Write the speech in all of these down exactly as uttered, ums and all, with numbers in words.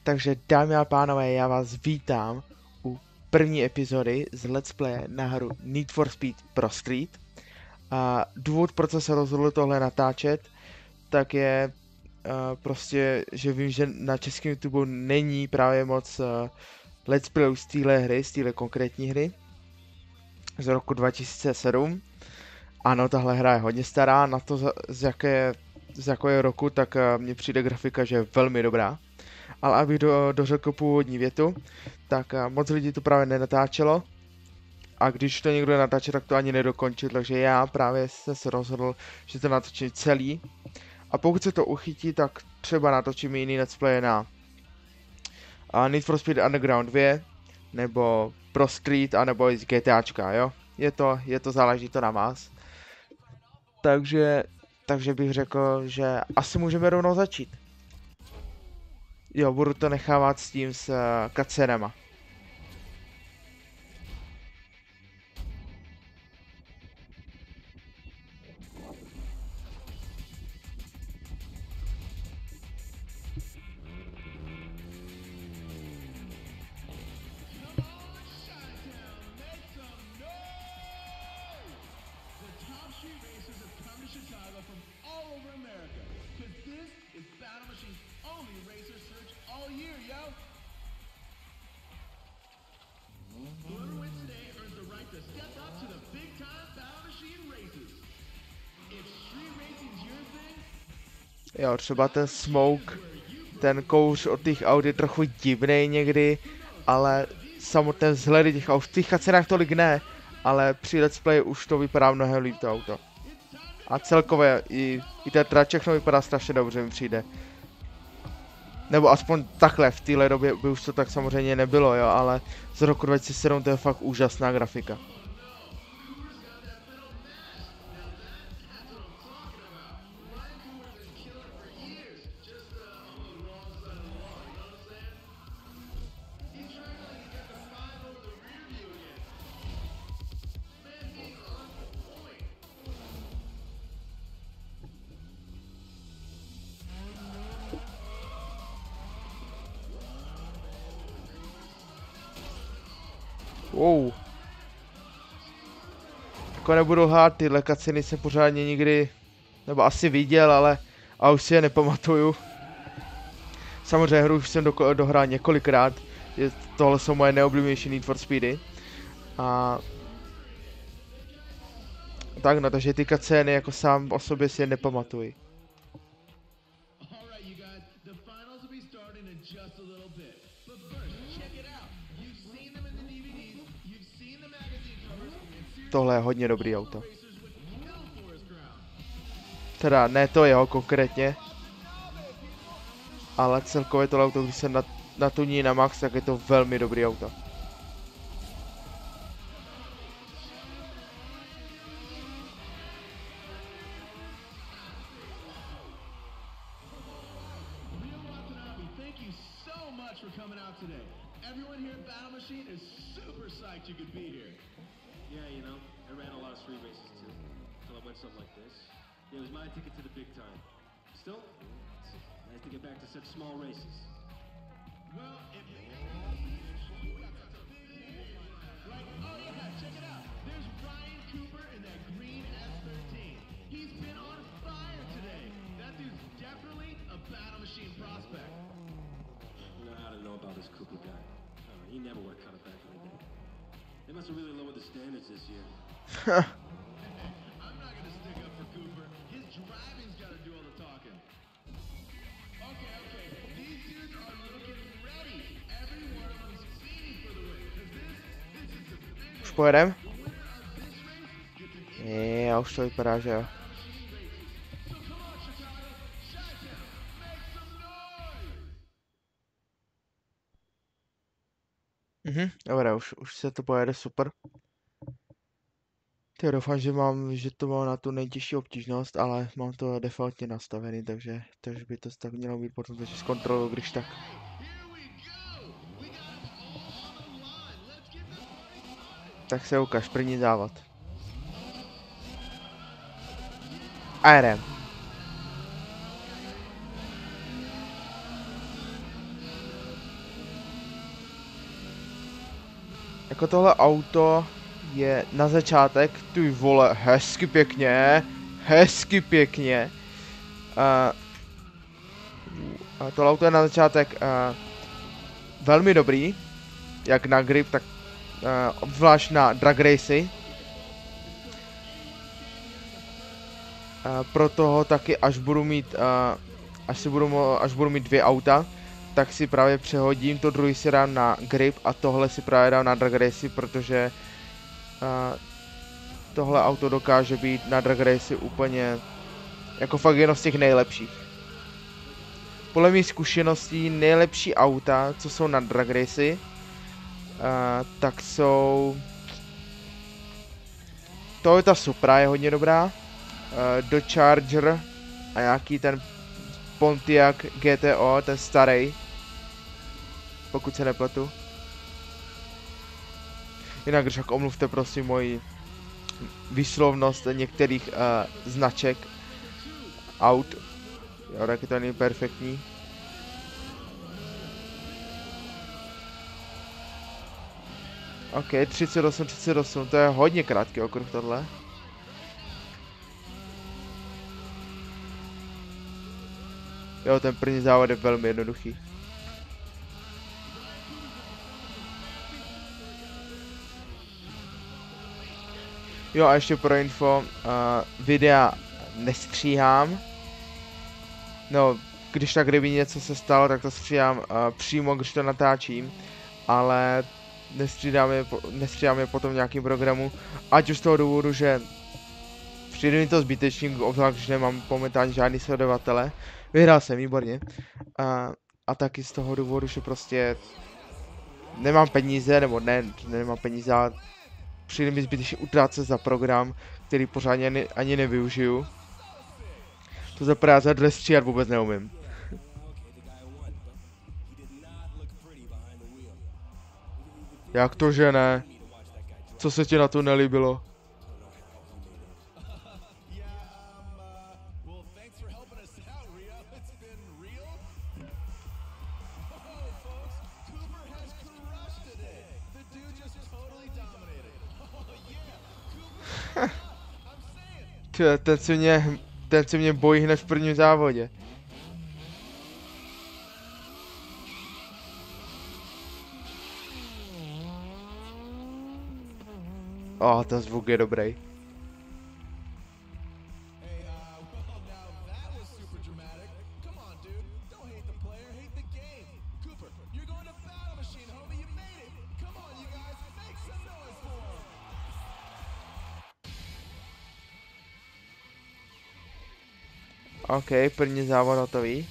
Takže dámy a pánové, já vás vítám u první epizody z Let's Play na hru Need for Speed Pro Street. A důvod, proč jsem se rozhodl tohle natáčet, tak je uh, prostě, že vím, že na českém YouTube není právě moc uh, Let's Play z téhle hry, z téhle konkrétní hry z roku dva tisíce sedm. Ano, tahle hra je hodně stará, na to z, jaké, z jakého roku, tak uh, mně přijde grafika, že je velmi dobrá. Ale abych do, dořekl původní větu, tak uh, moc lidí to právě nenatáčelo. A když to někdo natáče, tak to ani nedokončil, takže já právě jsem se rozhodl, že to natočím celý. A pokud se to uchytí, tak třeba natočím jiný let's play na uh, Need for Speed Underground dva, nebo Pro Street, anebo i z GTAčka, jo. Je to, je to záleží to na vás. Takže, takže bych řekl, že asi můžeme rovnou začít. Jo, budu to nechávat s tím s uh, cutscenema. Jo, třeba ten smoke, ten kouř od těch aut je trochu divný někdy, ale samotné vzhledy těch aut, v těch cutscenách tolik ne, ale při let's play už to vypadá mnohem líp to auto. A celkově i, i ta trať všechno vypadá strašně dobře, mi přijde. Nebo aspoň takhle, v téhle době by už to tak samozřejmě nebylo, jo, ale z roku dva tisíce sedm to je fakt úžasná grafika. Wow. Jako nebudu lhát, tyhle cutsceny jsem pořádně nikdy, nebo asi viděl, ale a už si je nepamatuju. Samozřejmě hru už jsem do, dohrál několikrát, je, tohle jsou moje neoblíbenější Need for Speedy. A tak no, takže ty cutscény jako sám o sobě si je nepamatuji. Tohle je hodně dobrý auto. Teda ne to jeho konkrétně, ale celkově tohle auto, když se nat, natuní na max, tak je to velmi dobrý auto. Yeah, you know, I ran a lot of street races too, until I went something like this. Yeah, it was my ticket to the big time. Still, it's nice to get back to such small races. Well, it may like, oh yeah, check it out. There's Ryan Cooper in that green S thirteen. He's been on fire today. That dude's definitely a battle machine prospect. You know, I don't know about this Cooper guy. Uh, he never would have cut it back in the day. They must have really lowered the standards this year. I'm not gonna stick up for Cooper. His driving's gotta do all the talking. Okay, okay. These dudes are looking ready. Every one of them is feeding for the win. Cause this, this is the big Už pojedem? Je, už to vypadá, že jo. Mhm, dobré, už, už se to pojede super. Ty doufám, že mám, že to mám na tu nejtěžší obtížnost, ale mám to defaultně nastavený, takže, takže by to tak mělo být potom, takže zkontroluji, když tak. Tak se ukaž, první závod. A jdem. Jako tohle auto je na začátek, ty vole, hezky pěkně, hezky pěkně. Uh, a tohle auto je na začátek uh, velmi dobrý, jak na grip, tak uh, obzvlášť na drag racy. Uh, pro toho taky, až budu mít, uh, až, si budu, až budu mít dvě auta, tak si právě přehodím, to druhý si dám na grip a tohle si právě dám na drag racy, protože uh, tohle auto dokáže být na drag racy úplně jako fakt jedno z těch nejlepších. Podle mých zkušeností nejlepší auta, co jsou na drag racy, uh, tak jsou Toyota Supra je hodně dobrá, uh, Dodge Charger a nějaký ten Pontiac G T O, ten starý, pokud se nepletu. Jinak však omluvte prosím moji výslovnost některých uh, značek aut. Jo, taky to není perfektní. OK, třicet osm, třicet osm, to je hodně krátký okruh tohle. Jo, ten první závod je velmi jednoduchý. Jo a ještě pro info, uh, videa nestříhám. No, když tak, kdyby něco se stalo, tak to stříhám uh, přímo, když to natáčím. Ale nestřídám je, nestřídám je potom v nějakým programu. Ať už z toho důvodu, že přijde mi to zbytečný, obzvlášť, když nemám momentálně žádný sledovatele. Vyhrál jsem, výborně. A, a taky z toho důvodu, že prostě nemám peníze, nebo ne, nemám peníze, ale přijde mi zbytečně utrácet za program, který pořádně ani, ani nevyužiju. To za prvé, za druhé stříhat vůbec neumím. Jak to, že ne? Co se ti na to nelíbilo? ten si mě, ten si mě bojí hned v prvním závodě. Oh, ten zvuk je dobrý. OK, první závod hotový.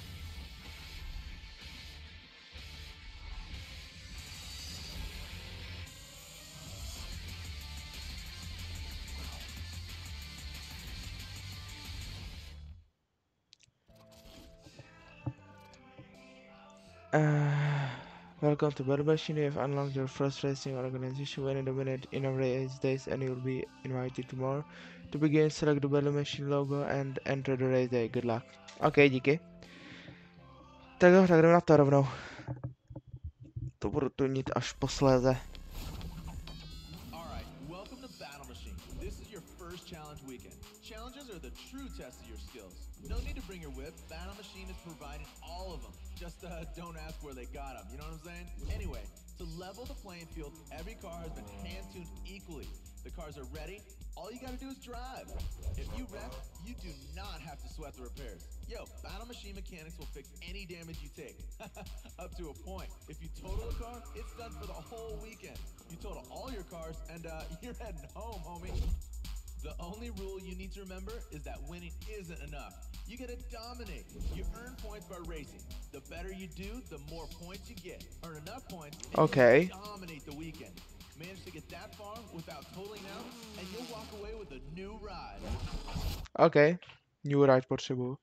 Uh, welcome to Battle Machine. You have unlocked your first racing organization when you dominate in a race days, and you'll be invited to more. To begin, select the Battle Machine logo and enter the race day. Good luck. OK, díky. Tak jo, tak jdeme na to rovnou. To budu tunit až posléze. Alright, welcome to Battle Machine. This is your first challenge weekend. Challenges are the true test of your skills. No need to bring your whip, Battle Machine is providing all of them. Just uh, don't ask where they got them, you know what I'm saying? Anyway, to level the playing field, every car has been hand-tuned equally. The cars are ready, all you gotta do is drive. If you wreck, you do not have to sweat the repairs. Yo, Battle Machine mechanics will fix any damage you take. Up to a point. If you total a car, it's done for the whole weekend. You total all your cars, and uh, you're heading home, homie. The only rule you need to remember is that winning isn't enough. You gotta dominate. You earn points by racing. The better you do, the more points you get. Earn enough points and Okay. you dominate the weekend. Manage to get that far without totaling out, and you'll walk away with a new ride. OK, new ride potřebuju.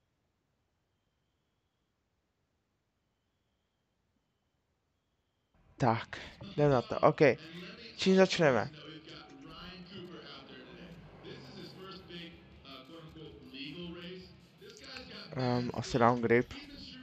Tak, jdeme na to. OK, čím začneme? Um, asi dám grip.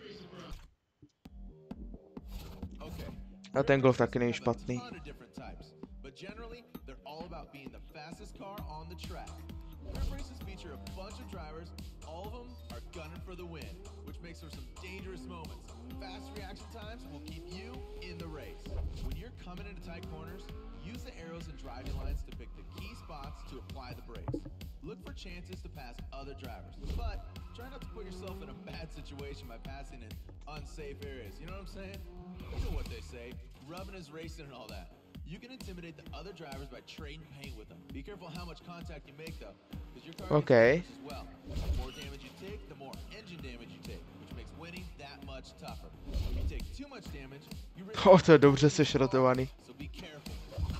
A ten golf taky není špatný. but generally, they're all about being the fastest car on the track. Sprint races feature a bunch of drivers, all of them are gunning for the win, which makes for some dangerous moments. Fast reaction times will keep you in the race. When you're coming into tight corners, use the arrows and driving lines to pick the key spots to apply the brakes. Look for chances to pass other drivers, but try not to put yourself in a bad situation by passing in unsafe areas. You know what I'm saying? You know what they say, rubbing is racing and all that. You can intimidate the other drivers by trading paint with them. Be careful how much contact you make though, because your car Okay. gets damaged as well. The more damage you take, the more engine damage you take, which makes winning that much tougher. If you take too much damage, you risk O, to je dobře sešrotovaný. so be careful.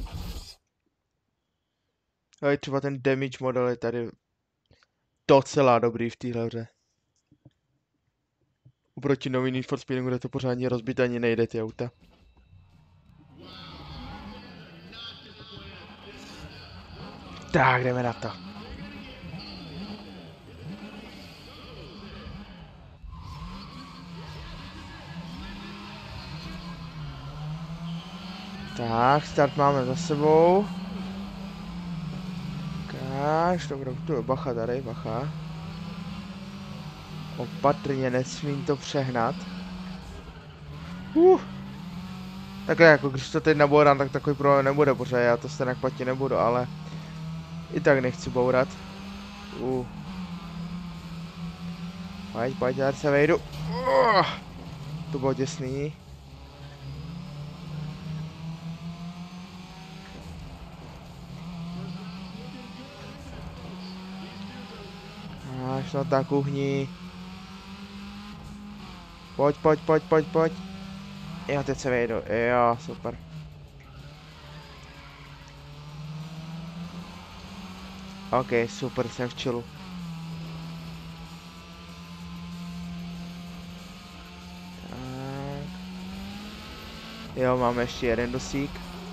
Ale třeba ten damage model je tady docela dobrý v téhle hře. Oproti nový Need for Speed, kde to pořádně rozbít ani nejde ty auta. Tak, jdeme na to. Tak, start máme za sebou. Káž, dobrou, tu je bacha tady, bacha. Opatrně, nesmím to přehnat. Uh. Takhle jako, když to teď nabourám, tak takový problém nebude, protože já to stejně platit nebudu, ale i tak nechci bourat. Uh. Pojď, pojď, já se vejdu. Uh. To bylo těsný. Až no tak uhni. Pojď, pojď, pojď, pojď, pojď. Jo, teď se vejdu. Jo, super. OK, super, jsem v chillu. Tak. Jo, máme ještě jeden dosík.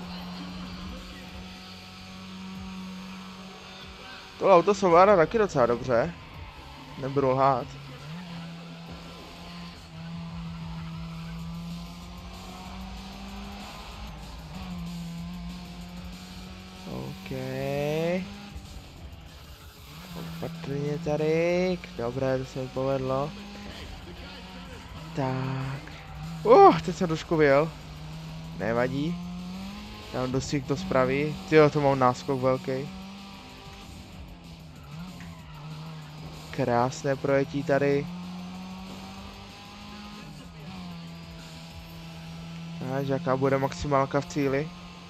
Tohle auto se ovládá taky docela dobře. Nebudu lhát. OK. Opatrně tady. Dobré, to se mi povedlo. Tak. Uh, teď jsem trošku vyjel. Nevadí. Tam dosík to spraví. Tyjo, to mám náskok velký. Krásné projetí tady. Až jaká bude maximálka v cíli.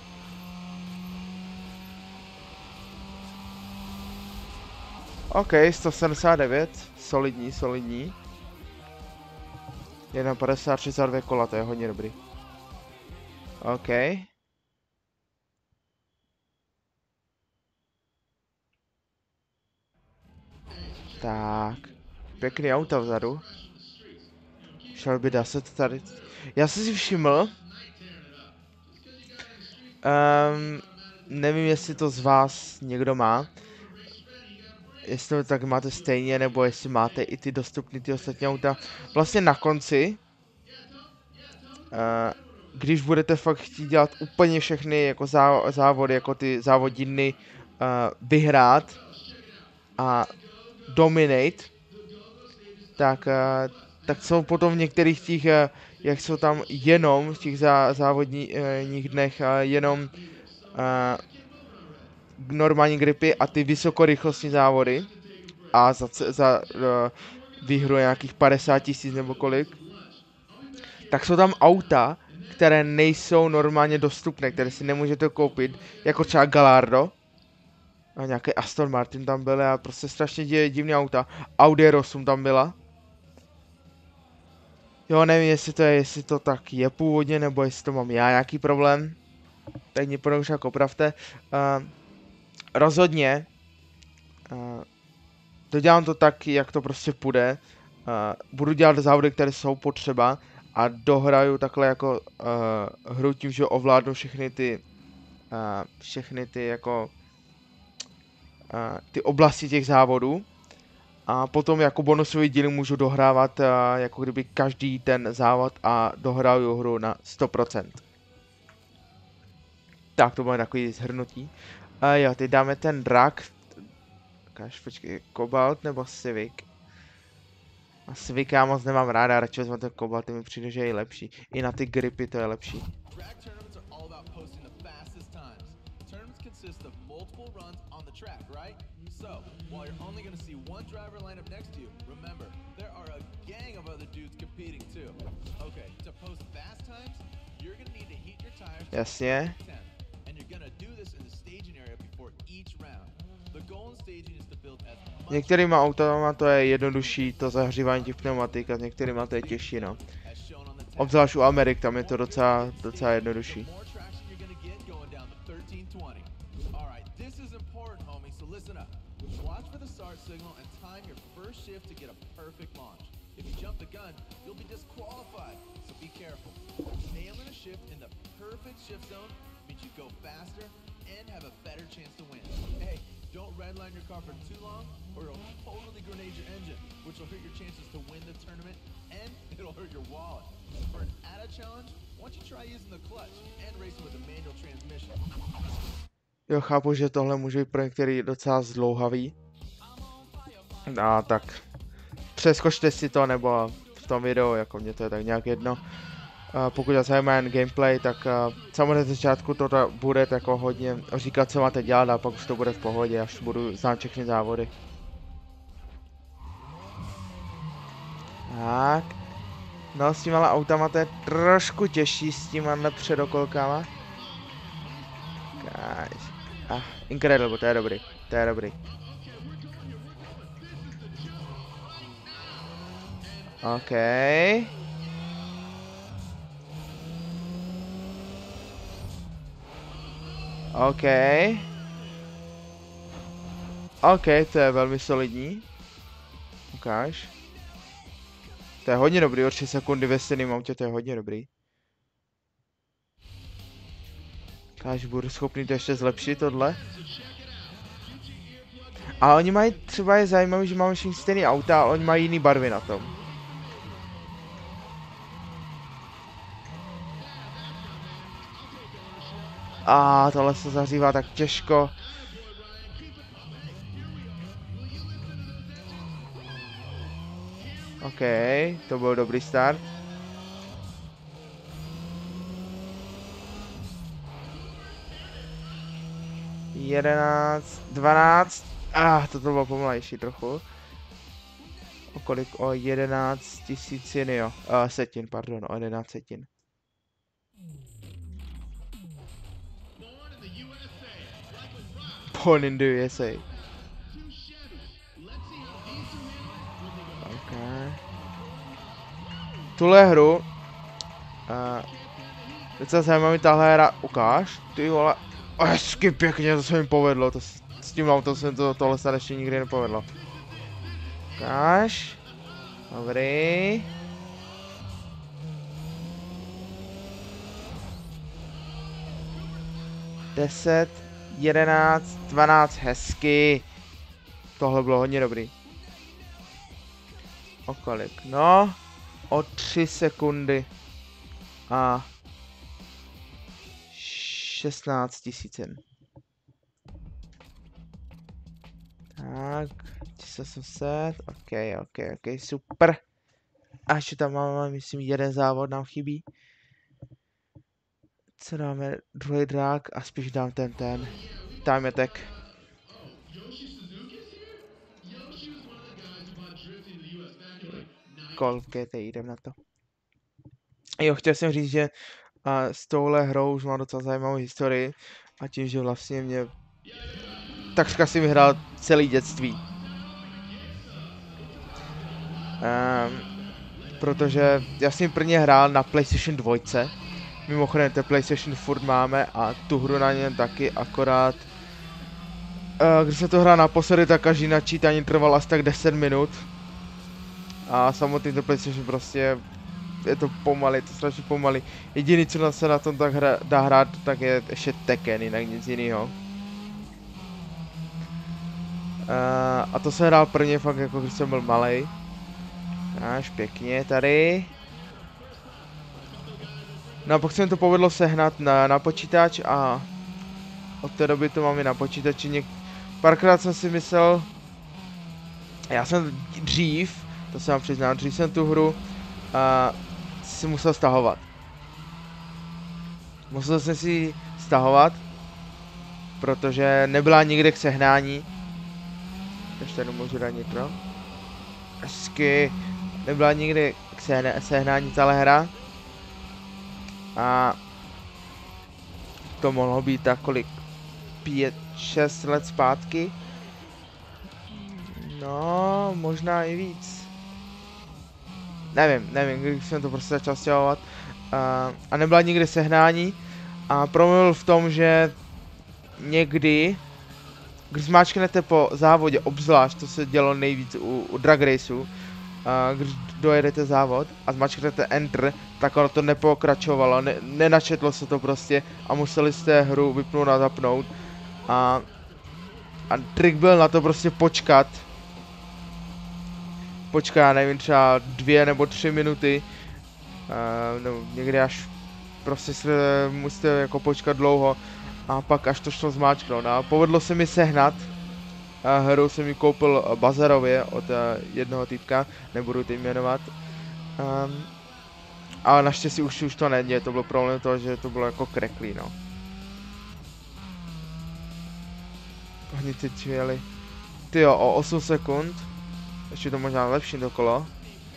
OK, sto sedmdesát devět. Solidní, solidní. jedna padesát tři za dvě kola, to je hodně dobrý. OK. Tak, pěkný auta vzadu. Šel by dá se to tady. Já jsem si všiml. Um, nevím, jestli to z vás někdo má. Jestli to tak máte stejně, nebo jestli máte i ty dostupné ty ostatní auta. Vlastně na konci, uh, když budete fakt chtít dělat úplně všechny jako závody, jako ty závodiny, uh, vyhrát a dominate, tak, uh, tak jsou potom v některých těch, uh, jak jsou tam jenom v těch zá, závodních dnech uh, jenom uh, normální gripy a ty vysokorychlostní závody a za, za uh, výhru nějakých padesát tisíc nebo kolik, tak jsou tam auta, které nejsou normálně dostupné, které si nemůžete koupit, jako třeba Gallardo. A nějaký Aston Martin tam byl a prostě strašně divný auta. Audi R osm tam byla. Jo, nevím, jestli to je, jestli to tak je původně, nebo jestli to mám já nějaký problém. Tak mě potom už jako opravte. Uh, rozhodně. Uh, dodělám to tak, jak to prostě půjde. Uh, budu dělat závody, které jsou potřeba. A dohraju takhle jako uh, hru tím, že ovládnu všechny ty. Uh, všechny ty jako. Uh, ty oblasti těch závodů. A potom jako bonusový díly můžu dohrávat uh, jako kdyby každý ten závod a dohraju hru na sto procent. Tak to bude takový shrnutí. A jo, teď dáme ten drak. Ukáž, počkej, Kobalt nebo Civic? A Civic já moc nemám ráda, radši vezmu ten Kobalt, ten mi přijde, že je lepší. I na ty gripy to je lepší. Drag tournaments are all about posting the fastest times. Tournaments consist of multiple runs on the track, right? So, while you're only going to see one driver line up next to you, remember, there are a gang of other dudes competing too. Okay, to post fast times, you're going to need to heat your tires to Jasně. ten, and you're going to do this in the staging area before each round. The goal in staging is to build as much Některýma autama to je jednodušší, to zahřívání těch pneumatik, a s některýma to je těžší, no. as shown on the tab. Obzvlášť u Amerik, tam je to docela, docela jednodušší. The more traction you're going to get going down the thirteen twenty. All right, this is important, homie, so listen up. Watch for the start signal and time your first shift to get a perfect launch. If you jump the gun, you'll be disqualified, so be careful. Nailing a shift in the perfect shift zone means you go faster and have a better chance to win. Hey, don't redline your car for too long or it'll totally grenade your engine, which will hurt your chances to win the tournament and it'll hurt your wallet. For an added challenge, why don't you try using the clutch and racing with a manual transmission? Jo, chápu, že tohle může být pro některý docela zdlouhavý. A tak přeskočte si to, nebo v tom videu, jako mě to je tak nějak jedno. A pokud já zajímá jen gameplay, tak uh, samozřejmě z začátku to ta, bude jako hodně říkat, co máte dělat, a pak už to bude v pohodě, až budu znát všechny závody. Tak. No, s těma autama to je trošku těžší, s těma předokolkama. Guys. Ah, incredible, to je dobrý, to je dobrý. OK. OK. OK, to je velmi solidní. Ukáž. To je hodně dobrý, o tři sekundy ve stejném autě, to je hodně dobrý. Ukáž, budu schopný to ještě zlepšit, tohle. A oni mají, třeba je zajímavé, že máme všichni stejný auta, ale oni mají jiný barvy na tom. A tohle se zahřívá tak těžko. OK, to byl dobrý start. jedenáct, dvanáct. Ah, toto bylo pomalejší trochu. O kolik? O jedenáct tisícin, jo. Uh, setin, pardon, o jedenáct setin. Born in the U S A. Okay. Tuhle hru, uh, docela zajímavý tahle hra, ukáž, ty vole, hezky pěkně, to se mi povedlo, to, s tím autem se to, tohle se ještě nikdy nepovedlo. Ukáž, dobrý. deset, jedenáct, dvanáct, hezky. Tohle bylo hodně dobrý. O kolik? No, o tři sekundy. A šestnáct tisícin. Tak, tisíc osm set, ok, ok, ok, super. A ještě tam máme, myslím, jeden závod nám chybí. Co dáme? Druhý drák a spíš dám ten ten. Time attack. Kolkejte, jdem na to. Jo, chtěl jsem říct, že uh, s touhle hrou už mám docela zajímavou historii. A tím, že vlastně mě takřka si vyhrál celý dětství. Um, protože já jsem prvně hrál na PlayStation dva. Mimochodem, ten PlayStation furt máme a tu hru na něm taky, akorát uh, když se to hrál naposledy, tak každý načítání trval asi tak deset minut. A samotný to PlayStation prostě je to pomalý, to strašně pomalý. Jediný, co se na tom tak hra, dá hrát, tak je ještě Tekken, jinak nic jiného. Uh, a to se hrál prvně fakt jako když jsem byl malej. Až pěkně tady. No a pak se mi to povedlo sehnat na, na počítač a od té doby to mám i na počítači. Něk... Párkrát jsem si myslel, já jsem dřív, to se vám přiznám, dřív jsem tu hru a si musel stahovat. Musel jsem si ji stahovat, protože nebyla nikde k sehnání. Ještě jednou můžu dát nitro. Hezky. Nebyla nikde k sehnání tahle hra. A to mohlo být tak kolik? pět šest let zpátky? No, možná i víc. Nevím, nevím, když jsem to prostě začal stěhovat. A, a nebyla nikde sehnání. A problém byl v tom, že někdy, když zmáčknete po závodě, obzvlášť, to se dělo nejvíc u, u drag raceu, a když dojedete závod a zmáčknete enter, tak ono to nepokračovalo, ne, nenačetlo se to prostě a museli jste hru vypnout a zapnout. A, a trik byl na to prostě počkat. Počkat, já nevím, třeba dvě nebo tři minuty. Uh, no, někdy až prostě se musíte jako počkat dlouho a pak až to šlo zmáčknout. No, a povedlo se mi sehnat. A hru jsem ji koupil bazarově od uh, jednoho týpka, nebudu teď jmenovat. Um, ale naštěstí už, už to není, to byl problém toho, že to bylo jako kreklý, no. Oni teď jeli. Tyjo, o osm sekund. Ještě to možná lepší to kolo.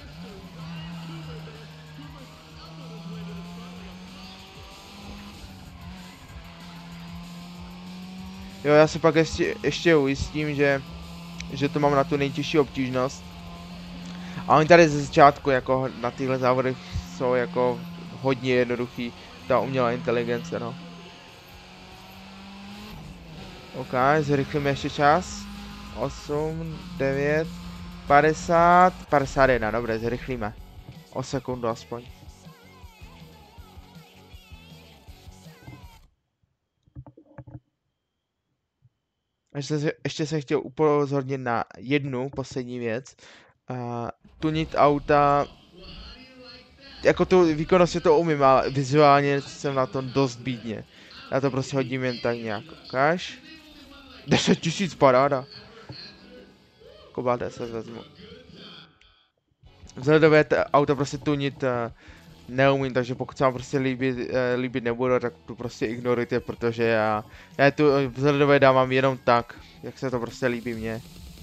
Jo, já se pak ještě, ještě ujistím, že, že to mám na tu nejtěžší obtížnost. A oni tady ze začátku jako na tyhle závody jsou jako hodně jednoduchý, ta umělá inteligence, no. OK, zrychlíme ještě čas. osm, devět, padesát, padesát jedna, dobré, zrychlíme. O sekundu aspoň. Ještě se, ještě se chtěl upozornit na jednu poslední věc. Uh, tunit auta, jako tu výkonnostně to umím, ale vizuálně jsem na tom dost bídně. Já to prostě hodím jen tak nějak. Ukáž? deset tisíc paráda. Koba deset vezmu. Vzhledové auto prostě tunit uh, neumím, takže pokud se vám prostě líbit, uh, líbit nebudu, tak tu prostě ignorujte, protože já, já tu vzhledové dávám jenom tak, jak se to prostě líbí mně.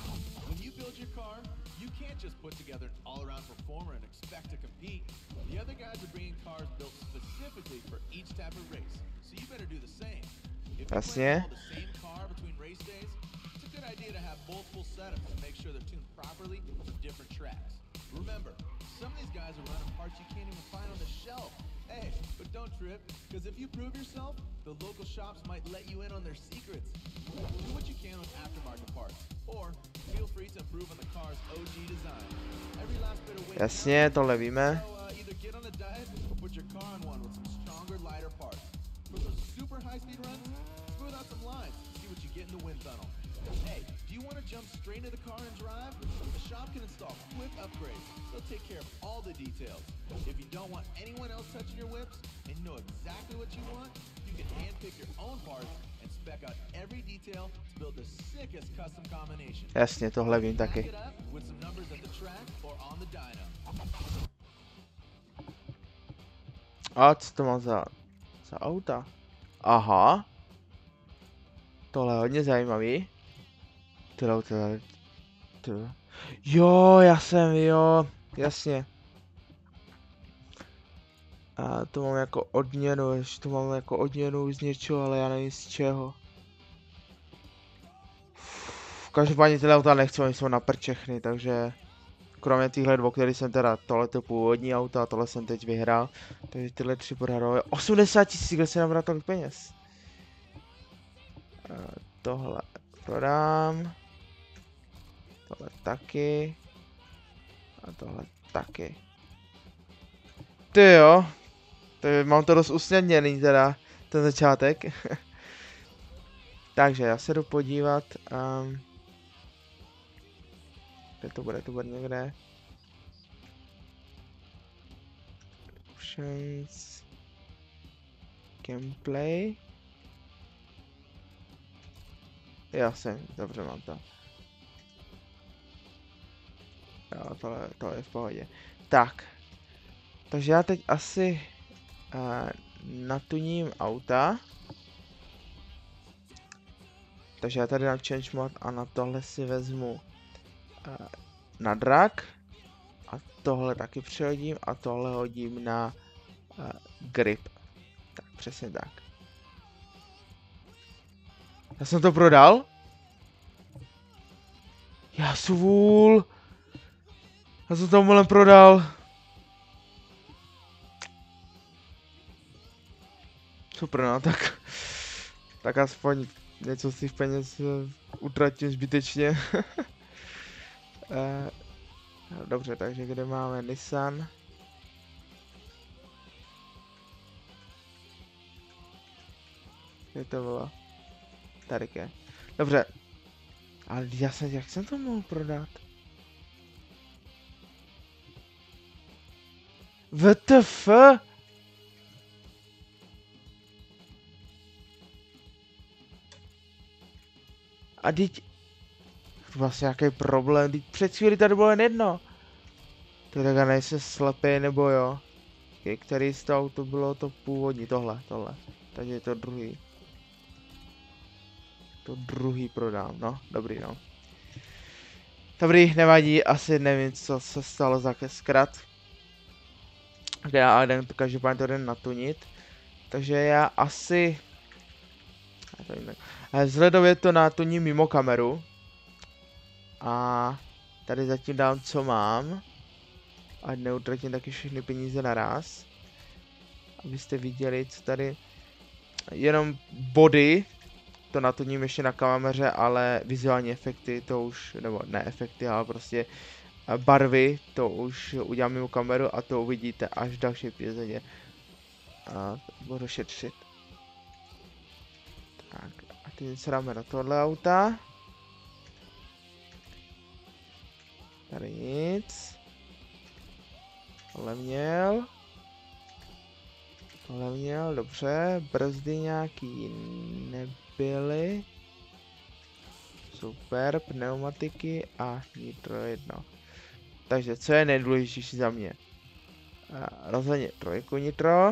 Jasně. Because if you prove yourself, the local shops might let you in on their secrets. Do what you can with aftermarket parts, or feel free to improve on the car's O G design. Every last bit of weight. Jasně, tohle víme. So uh, either get on a diet or put your car on one with some stronger, lighter parts. For those super high-speed runs, smooth out some lines. See what you get in the wind tunnel. Hey, do you want to jump straight into the car and drive? The shop can install quick upgrades. They'll take care of all the details. If you don't want anyone else touching your whips and you know exactly what you want, you can handpick your own parts and spec out every detail to build the sickest custom combination. Jasně, tohle vím taky. A co to mám za, za auta? Aha. Tohle je hodně zajímavý. Tohle, tohle, tohle. Jo, já jsem, jo, jasně. A to mám jako odměnu, ještě to mám jako odměnu z něčeho, ale já nevím z čeho. Každopádně tyhle auta nechci, oni jsou na prd všechny, takže kromě těchhle dvou, který jsem teda, tohle to původní auta a tohle jsem teď vyhrál, takže tyhle tři podhrál osmdesát tisíc, kde se nabral tolik peněz. A tohle prodám. Tohle taky. A tohle taky. Ty jo. Takže mám to dost usnadněný teda, ten začátek. Takže já se jdu podívat. Um, kde to bude, to bude někde. Options. Gameplay. Jasně, dobře, mám to. Jo, tohle, tohle je v pohodě. Tak. Takže já teď asi uh, natuním auta. Takže já tady dám change mod a na tohle si vezmu uh, na drag. A tohle taky přehodím a tohle hodím na uh, grip. Tak, přesně tak. Já jsem to prodal? Já svůl. Já jsem to omylem prodal. Super, no tak. Tak aspoň něco z těch peněz uh, utratím zbytečně. uh, dobře, takže kde máme Nissan? Kde to bylo? Tady je. Dobře. Ale já jsem, jak jsem to mohl prodat? W T F? A teď... Vlastně nějaký problém, teď před chvíli tady bylo jen jedno. To tak já nejsem slepý nebo jo. Který z toho to bylo to původní, tohle, tohle. Takže je to druhý. To druhý prodám, no, dobrý no. Dobrý, nevadí, asi nevím, co se stalo za zkrat. Já jdem, každopádně to jdem natunit. Takže já asi... Vzhledově to natuním mimo kameru. A tady zatím dám, co mám. Ať neutratím taky všechny peníze naraz. Abyste viděli, co tady... Jenom body. To natuním ještě na kameře, ale vizuální efekty, to už... Nebo ne efekty, ale prostě... Barvy, to už udělám mimo kameru a to uvidíte až v další epizodě. A budu šetřit. Tak, a teď se dáme do tohle auta. Tady nic. Tohle měl. Tohle měl, dobře. Brzdy nějaký nebyly. Super, pneumatiky a nitro jedno. Takže co je nejdůležitější za mě? Rozhodně trojku nitro.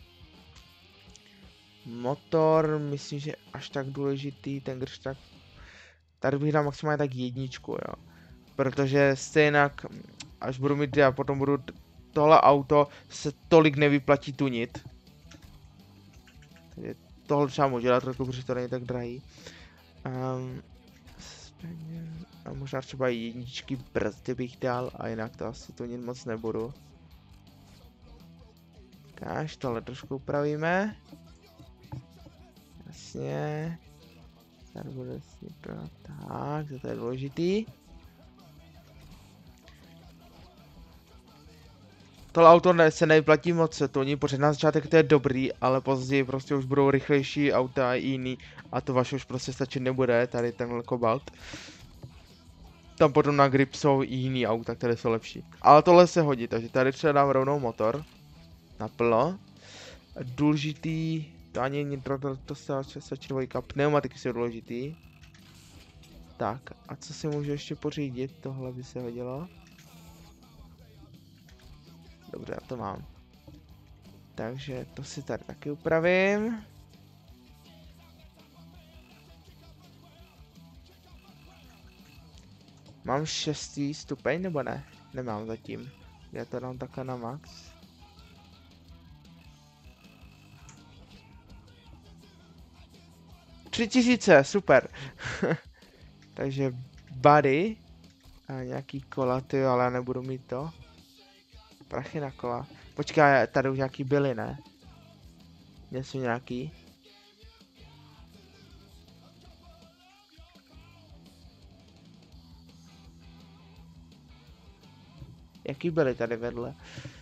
Motor, myslím, že až tak důležitý, ten grž tak... Tady bych dal maximálně tak jedničku, jo. Protože stejně, až budu mít, já potom budu... Tohle auto se tolik nevyplatí tunit. Takže tohle třeba můžu dělat trochu, protože to není tak drahý. Um, a možná třeba jedničky brzdy bych dal, a jinak to asi tunit moc nebudu. Až tohle trošku upravíme. Jasně. Tady bude to tak, to je důležitý. Tohle auto ne, se nevyplatí moc se tuní, protože na začátek to je dobrý, ale později prostě už budou rychlejší auta a jiný a to vaše už prostě stačit nebude, tady tenhle kobalt. Tam potom na grip jsou i jiný auta, které jsou lepší. Ale tohle se hodí, takže tady třeba dám rovnou motor. Naplno. Důležitý, to ani nitro, to, to stačí dvojka, pneumatiky jsou důležitý. Tak, a co si můžu ještě pořídit, tohle by se hodilo. Dobře, já to mám. Takže to si tady taky upravím. Mám šestý stupeň nebo ne? Nemám zatím. Já to dám takhle na max. Tři tisíce, super. Takže body. A nějaký kola, ty, ale já nebudu mít to. Prachy na kola. Počkej, tady už nějaký byly, ne? Něco nějaký. Jaký byly tady vedle?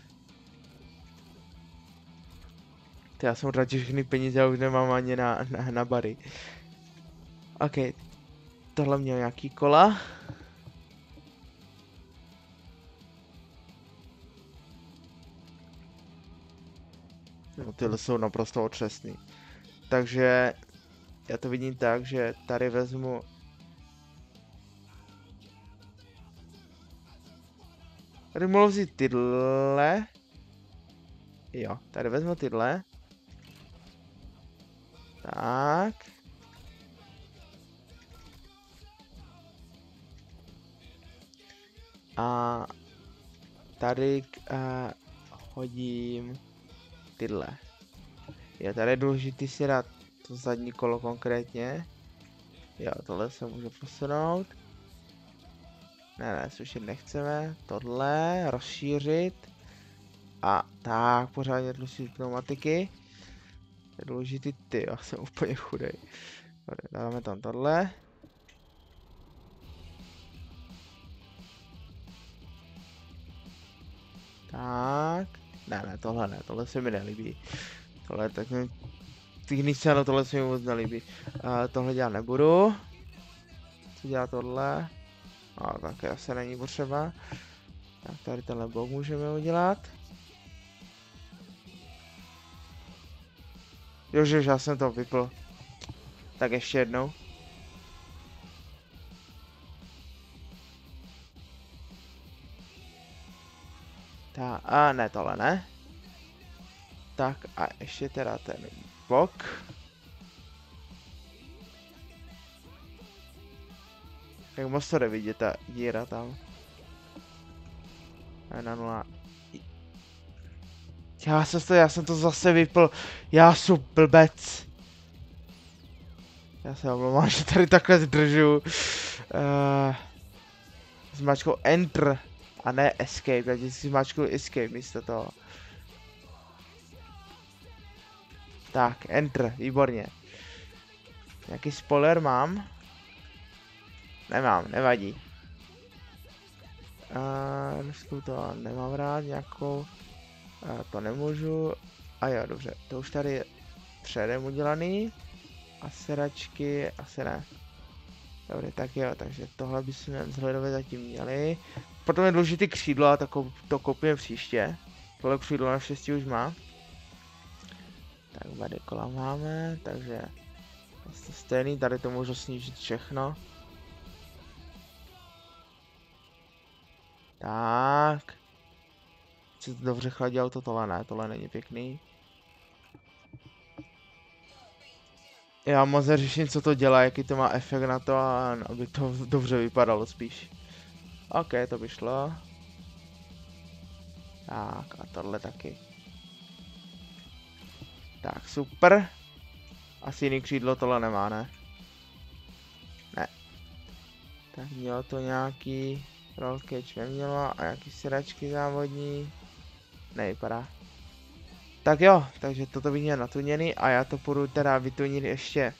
Ty, já jsem utratil všechny peníze a už nemám ani na, na, na bary. OK. Tohle měl nějaký kola. No, tyhle jsou naprosto otřesný. Takže já to vidím tak, že tady vezmu Tady mohl vzít tyhle. Jo, tady vezmu tyhle. Tak. A tady uh, hodím tyhle. Je tady důležitý si dát to zadní kolo konkrétně. Jo, tohle se může posunout. Ne, ne, slušit nechceme. Tohle rozšířit. A tak, pořádně tlusí pneumatiky. Je důležitý, ty, já jsem úplně chudej. Dobře, dáme tam tohle. Tak. Ne, ne, tohle ne, tohle se mi nelíbí. Tohle tak mi... Ty Nissan, tohle se mi moc nelíbí. Uh, tohle dělat nebudu. Co dělá tohle? A také asi není potřeba. Tak tady tenhle blok můžeme udělat. Jože, já jsem to vypl. Tak ještě jednou. Tak, a ne, tohle ne. Tak a ještě teda ten blok. Jak moc to jde vidět, ta díra tam. Na nula. Já jsem to, já jsem to zase vypl. Já jsem blbec. Já se omlouvám, že tady takhle zdržu. Uh, zmačkou Enter a ne Escape. Já si zmačkou Escape místo toho. Tak, Enter, výborně. Nějaký spoiler mám? Nemám, nevadí. Uh, to nemám rád, nějakou... Uh, to nemůžu. A jo, dobře, to už tady je předem udělaný. A sedačky, asi ne. Dobře, tak jo, takže tohle bychom vzhledově zatím měli. Potom je důležitý křídlo a to, to koupíme příště. Tohle křídlo naštěstí už má. Tak vady kola máme, takže vlastně stejný, tady to můžu snížit všechno. Tak. Chci to dobře chladí auto, tohle ne, tohle není pěkný. Já moc neřeším, co to dělá, jaký to má efekt na to, a aby to dobře vypadalo spíš. OK, to by šlo. Tak a tohle taky. Tak, super. Asi jiný křídlo tohle nemá, ne? Ne. Tak mělo to nějaký roll cage, nemělo, a nějaký sedačky závodní. Nevypadá. Tak jo, takže toto bych měl natuněný a já to půjdu teda vytunit ještě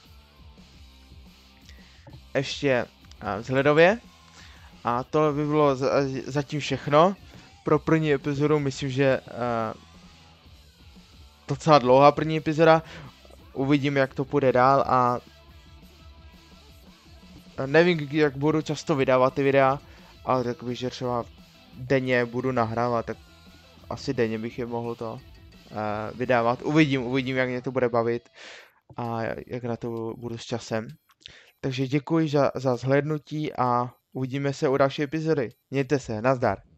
ještě uh, vzhledově. A to by bylo za, zatím všechno pro první epizodu. Myslím, že uh, docela dlouhá první epizoda. Uvidím, jak to půjde dál a nevím, jak budu často vydávat ty videa, ale takový, že třeba denně budu nahrávat, tak asi denně bych je mohl to Uh, vydávat. Uvidím, uvidím, jak mě to bude bavit a jak na to budu s časem. Takže děkuji za, za zhlédnutí a uvidíme se u další epizody. Mějte se, nazdar.